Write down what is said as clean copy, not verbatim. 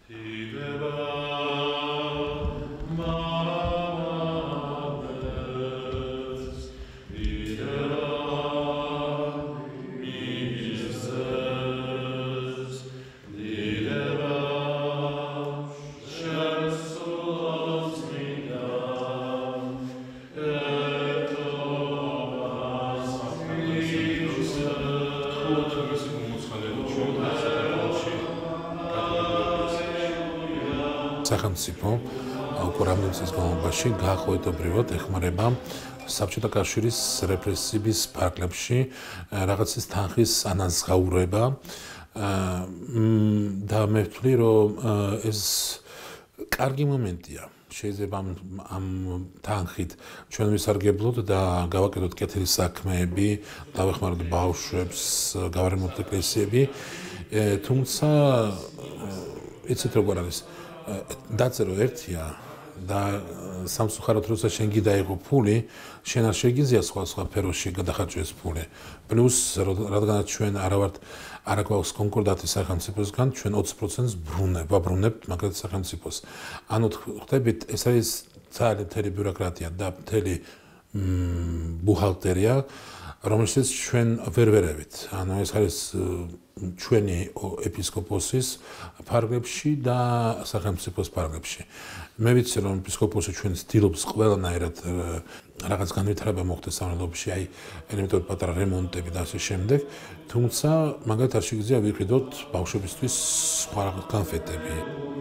სახელმწიფო უკვე რამდენი წლის განმავლობაში გაახოეთობრივად ეხმარება საბჭოთა კავშირის რეპრესიების ფარგლებში რაღაცის თანხის ანაზღაურება და მე ვთვლი, რომ ეს კარგი მომენტია. შეიძლება ამ თანხით ჩვენ ვისარგებლოთ და გავაკეთოთ კეთილი საქმეები, დავეხმაროთ ბავშვებს, გავარემოთ ეკლესიები, თუმცა იცით როგორ არის დაწერო ერთია და სამწუხაროდ როცა შენ გიდაიღო ფული, შენ არ შეგიძლია სხვა სფეროში გადახარჯოს ფული. პლუს რადგანაც ჩვენ არ გვაქვს კონკორდატი სახელმწიფოსგან, ჩვენ 20%-ს ვაბრუნებთ მაგალითად სახელმწიფოს. ანუ ხვდებით, ეს არის ძალიან ბიუროკრატია და მთელი ბუჰალტერია, რომელშიც ჩვენ ვერ ვერევით. ანუ ეს არის ჩვენი ეპისკოპოსის ფარგლებში და სახელმწიფოს ფარგლებში. მე ვიცი, რომ ეპისკოპოსი ჩვენ ცდილობს ყველანაირად რაღაც განვითარება მოხდეს სამართლობაში, აი, ელემენტარული პატარა რემონტები და ასე შემდეგ, თუმცა მაგალითად არ შეგიძლია ვიყიდოთ ბავშვებისთვის სხვა რაღაც განფეტები.